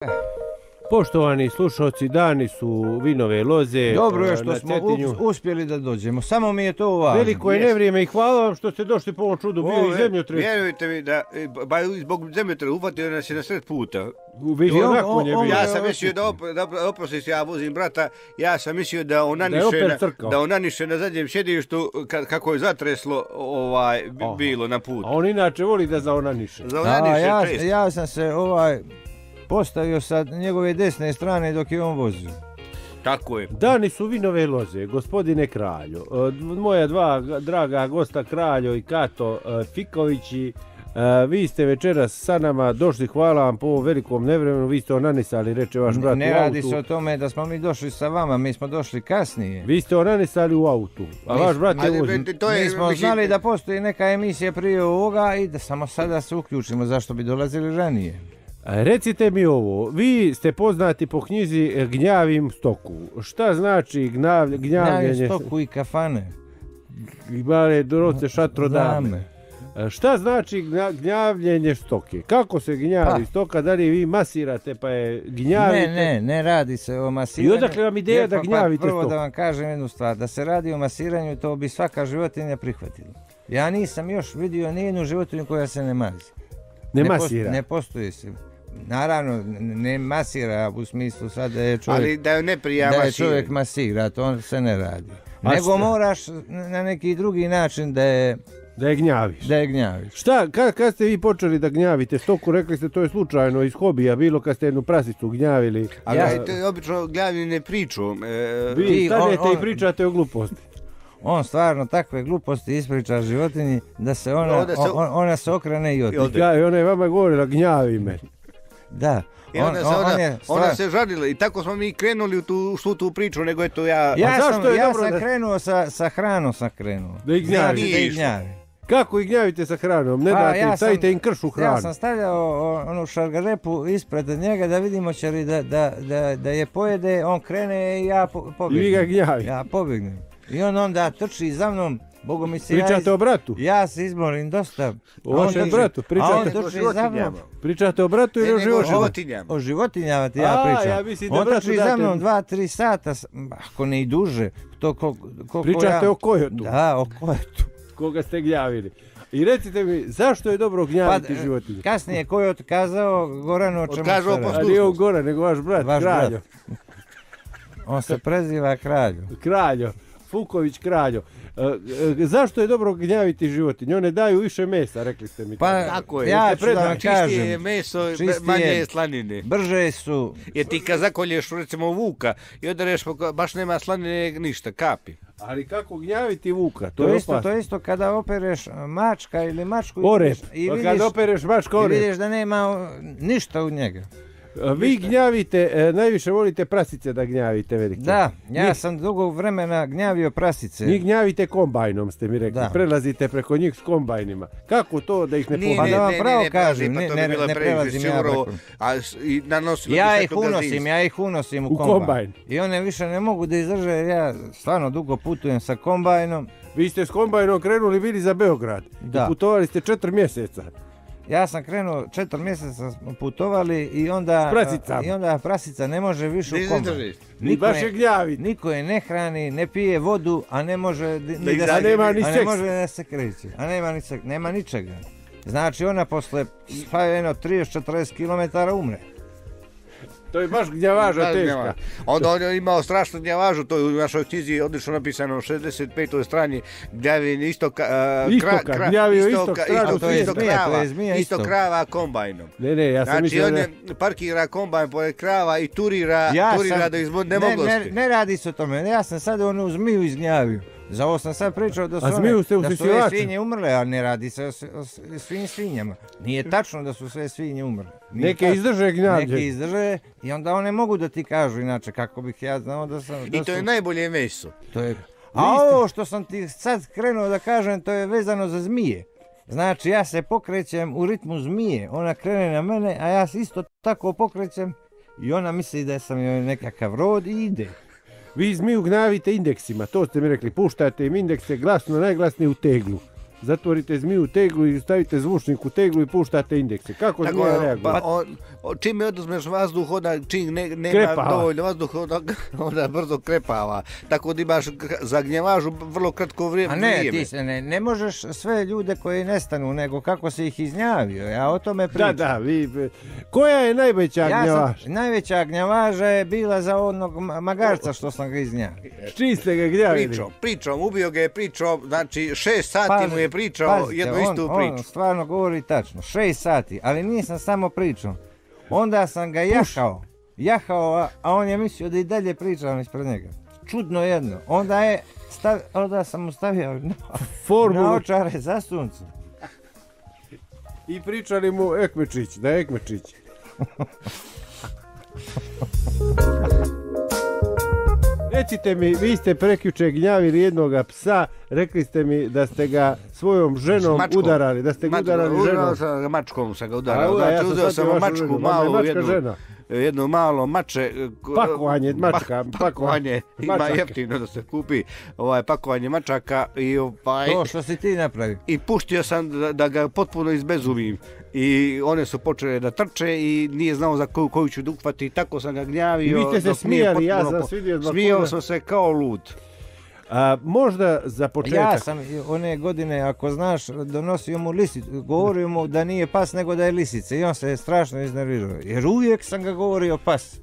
Poštovani slušalci, dani su vinove loze. Dobro je što na smo Cetinju. uspjeli da dođemo, samo mi je to važno. Veliko je nevrijeme i hvala vam što ste došli po ovom čudu, bio i zemljotres. Vjerujte mi da, zbog zemljotresa ufatio nas je na sred puta. Ja sam mislio da oprosti se, ja vozim brata, ja sam mislio da onaniše na zadnjem sjedištu kako je zatreslo bilo na putu. A on inače voli da zaonaniše. Ja sam se postavio sa njegove desne strane dok je on vozio. Tako je. Dani su vinove loze, gospodine Kraljo. Moja dva draga gosta Kraljo i Kato Fikovići. Vi ste večeras sa nama došli, hvala vam po ovom velikom nevremenu, vi ste onanisali, reče vaš brat u autu. Ne radi se o tome da smo mi došli sa vama, mi smo došli kasnije. Vi ste onanisali u autu, a vaš brat je vozio. Mi smo znali da postoji neka emisija prije ovoga i da samo sada se uključimo, zašto bi dolazili ranije. Recite mi ovo, vi ste poznati po knjizi Gnjavim stoku. Šta znači gnjavljenje? Gnjavim stoku i kafane. Male doroce šatrodame. Šta znači gnjavljenje stoke? Kako se gnjavi stoka? Da li vi masirate pa je gnjavite? Ne radi se o masiranju. I odakle vam ideja da gnjavite stoku? Prvo da vam kažem jednu stvar, da se radi o masiranju, to bi svaka životinja prihvatila. Ja nisam još vidio nijednu životinju koja se ne mazi. Ne masira? Ne postoji se. Naravno, ne masira u smislu sad da je čovjek... Ali da je ne prija da je čovjek masira, to se ne radi. Nego moraš na neki drugi način da je gnjaviš. Šta, kad ste vi počeli da gnjavite stoku, rekli ste to je slučajno iz hobija, bilo kad ste jednu prasicu gnjavili. Ali obično gnjavim ne priču. Vi stanete i pričate o gluposti. On stvarno takve gluposti ispriča životinji da se ona se okrene i odi. I ona je vama govorila gnjavi me. Da. I ona se žalila i tako smo mi krenuli u tu priču, nego eto ja... Ja sam krenuo sa hranom Da ih gnjavi. Kako ih gnjavite sa hranom? Ne date, stavite im kršu hranu. Ja sam stavljao onu šargarepu ispred njega da vidimo će li da je pojede, on krene i ja pobjegnem. I vi ga gnjavi. Ja pobjegnem. I on onda trči za mnom. Pričate o bratu? Ja se izmorim dosta. O vašem bratu? Pričate o bratu ili o životinjama? O životinjama ti ja pričam. On trči za mnom 2-3 sata, ako ne i duže. Pričate o kojotu? Da, o kojotu. Koga ste gnjavili. I recite mi, zašto je dobro gnjaviti životinje? Kasnije kojot kazao Goranu o čemu se radi. A nije on Goran, nego vaš brat, Kraljo. On se preziva Kraljo. Kraljo. Fuković Kraljo. Zašto je dobro gnjaviti životinje? One daju više mesa, rekli ste mi. Pa tako je. Ja ću da vam kažem. Čistije je meso, manje je slanine. Brže su. Jer ti kad zakolješ recimo vuka i odereš, baš nema slanine ništa, kapi. Ali kako gnjaviti vuka? To je isto kada opereš mačka ili mačku kada opereš mačka i vidiš da nema ništa u njega. Vi gnjavite, najviše volite prasice da gnjavite, velike. Da, ja sam dugo vremena gnjavio prasice. Njih gnjavite kombajnom, ste mi rekli. Prelazite preko njih s kombajnima. Kako to da ih ne pohvalite? Pa da vam pravo kažem, ne prelazim ja preko. Ja ih unosim u kombajn. I one više ne mogu da izdrže jer ja stvarno dugo putujem sa kombajnom. Vi ste s kombajnom krenuli bili za Beograd. I putovali ste 4 mjeseca. Ja sam krenuo 4 mjeseca smo putovali i onda prasica ne može više u kombajn. Niko je ne hrani, ne pije vodu, a ne može da se kreće. A nema ničega. Znači ona posle 30-40 km umre. To je baš gnjavaža teška. Onda on je imao strašnu gnjavažu, to je u našoj knjizi odlično napisano u 65. strani, gnjavljenje istok krava kombajnom. Znači on je parkira kombajn pored krava i turira da izbog nemoglosti. Ne radi se o tome, ja sam sad onu zmiju izgnjavio. Za ovo sam sad pričao da su sve svinje umrle, a ne radi se o svim svinjama. Nije tačno da su sve svinje umrle. Neke izdrže gnjavlje. Neke izdrže i onda one mogu da ti kažu, inače kako bih ja znao da sam... I to je najbolje meso. A ovo što sam ti sad krenuo da kažem, to je vezano za zmije. Znači ja se pokrećem u ritmu zmije, ona krene na mene, a ja se isto tako pokrećem i ona misli da sam joj nekakav rod i ide. Vi zmiju gnjavite indeksima, to ste mi rekli, puštate im indekse glasno, najglasnije u teglu. zatvorite zmiju u teglu i stavite zvučnik u teglu i puštate indekse. Kako zmija reaguje? Čim je oduzmeš vazduh, čim nema dovoljno vazduha, onda brzo krepava. Tako da imaš za gnjavažu vrlo kratko vrijeme. A ne, ti se ne možeš sve ljude koji nestanu, nego kako si ih iznjavio. Ja o tome pričam. Da, koja je najveća gnjavaža? Najveća gnjavaža je bila za onog magarca što sam ga iznjavio. Čiji ste ga gnjavili? Pričom, ubio ga je pričom, znači 6 sati mu je pričao jednu istu priču. On stvarno govori tačno, 6 sati, ali nisam samo pričao. Onda sam ga jahao, a on je mislio da i dalje pričam ispred njega. Čudno jedno. Onda sam mu stavio na očare za sunce. I pričali mu Ekmečić, da je Ekmečić. Recite mi, vi ste prekjuče gnjavili jednoga psa, rekli ste mi da ste ga svojom ženom udarali, da ste ga udarali ženom. Mačkom sam ga udarao, znači uzeo sam mačku malu, jedno malo mače. Pakovanje, mačka. Pakovanje, ima jeftino da se kupi, pakovanje mačaka. To što si ti napravi. I puštio sam da ga potpuno izbezumim. I one su počele da trče i nije znao za koju ću da uhvati, tako sam ga gnjavio. I vi ste se smijali, ja sam svidio. Smijao sam se kao lud. Možda za početak... Ja sam one godine, ako znaš, donosio mu lisicu, govorio mu da nije pas nego da je lisica i on se je strašno iznervirao. Jer uvijek sam ga govorio pas.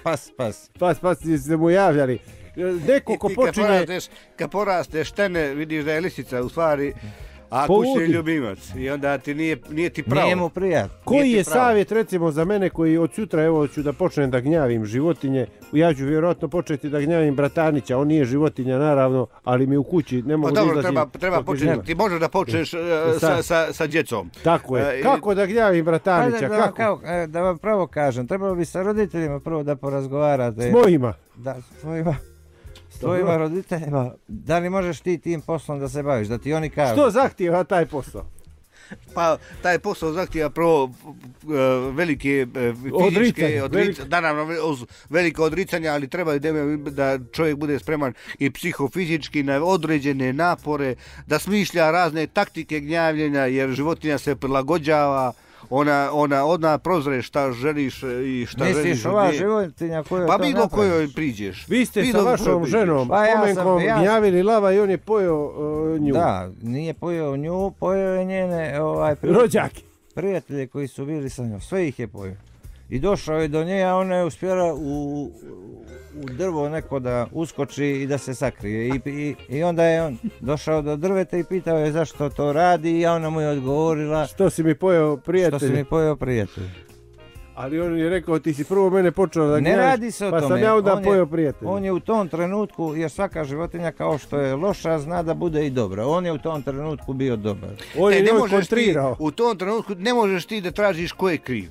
Pas, ste mu javljali. Neko ko počinje... Kad porasteš tene, vidiš da je lisica u stvari... A kućni ljubimac i onda ti nije ti pravo. Nije mu prijatno. Koji je savjet recimo za mene koji od sutra evo ću da počnem da gnjavim životinje, ja ću vjerojatno početi da gnjavim bratanića, on nije životinja naravno, ali mi u kući ne mogu da izlazim. Treba početi, ti možeš da počneš sa djecom. Tako je. Kako da gnjavim bratanića? Da vam pravo kažem, trebalo bi sa roditeljima prvo da porazgovarate. S mojima? Da, s tvojima. Svojima roditeljima, da li možeš ti tim poslom da se baviš, da ti oni kažu? Što zahtijeva taj posao? Pa taj posao zahtijeva prvo velike fizičke odricanja, naravno velike odricanja, ali treba da čovjek bude spreman i psihofizički na određene napore, da smišlja razne taktike gnjavljenja, jer životinja se prilagođava. Ona odmah prozre šta želiš i šta želiš. Misliš ova životinja koju to napraviš? Pa bilo kojoj priđeš. Vi ste sa vašom ženom Pomenkom gnjavili lava i on je pojeo nju. Da, nije pojeo nju, pojeo je njene rođake. Prijatelje koji su bili sa njom, sve ih je pojeo. I došao je do nje, a ona je uspjela u drvo neko da uskoči i da se sakrije. I onda je on došao do drveta i pitao je zašto to radi i ona mu je odgovorila... Što si mi pojeo prijatelj? Ali on je rekao, ti si prvo mene počeo da gnjaviš, ne radi se o tome. Pa sam ja onda pojeo prijatelj. On je u tom trenutku, jer svaka životinja kao što je loša, zna da bude i dobra. On je u tom trenutku bio dobar. On je kontrirao. U tom trenutku ne možeš ti da tražiš ko je kriv.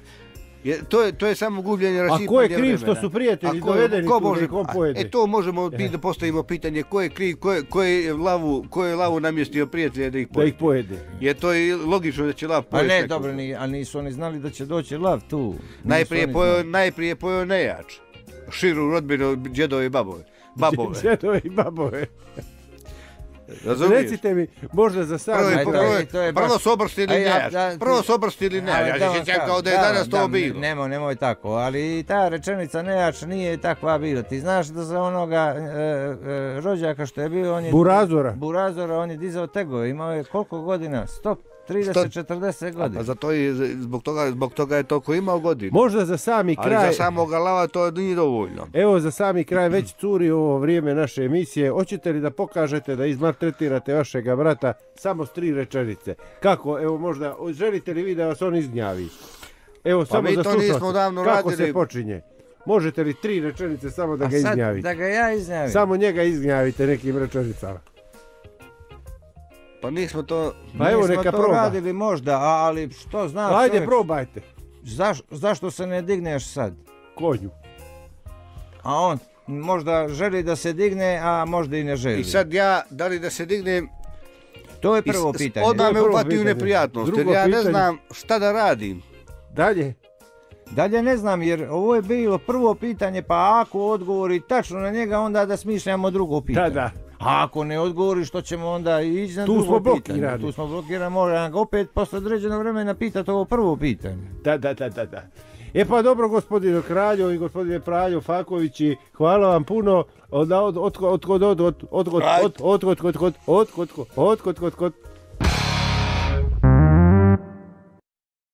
To je samo gubljenje rasipanja. A ko je kriv što su prijatelji dovedeni tu nekom pojede? To možemo da postavimo pitanje, ko je kriv, ko je lavu namjestio prijatelje da ih pojede. Jer to je logično da će lav pojesti. A ne, dobro, ali nisu oni znali da će doći lav tu. Najprije pojeo nejač. Širu rodbinu džedove i babove. Džedove i babove. Recite mi, možda za sam... Prvo su obrstili nejač. Ja se sjećam kao da je danas to bilo. Nemoj tako, ali ta rečenica nejač nije takva bila. Ti znaš da za onoga rođaka što je bio, on je... Burazora, on je dizao tegove. Imao je koliko godina? 30-40 godina. A zato i zbog toga je toliko imao godina. Možda za sami kraj... Ali za samoga lava to nije dovoljno. Evo za sami kraj već curi ovo vrijeme naše emisije. Hoćete li da pokažete da izmaltretirate vašega brata samo s 3 rečenice? Kako? Evo možda, želite li vi da vas on izgnjavi? Evo samo za slušalce. Kako se počinje? Možete li 3 rečenice samo da ga izgnjavite? Da ga ja izgnjavim? Samo njega izgnjavite nekim rečenicama. Pa nismo to radili možda, ali što znaš... Ajde, probajte. Zašto se ne digneš sad? Konju. A on možda želi da se digne, a možda i ne želi. I sad da li da se dignem... To je prvo pitanje. Odmah me upati neprijatnost, jer ja ne znam šta da radim. Dalje ne znam, jer ovo je bilo prvo pitanje, pa ako odgovori tačno na njega, onda da smišljamo drugo pitanje. Da. A ako ne odgovori, što ćemo onda ići na drugo pitanje? Tu smo blokirani, moram ga opet posle određenog vremena pitati ovo prvo pitanje. Da. E pa dobro, gospodine Kraljo i gospodine Franjo Fakovići, hvala vam puno. Od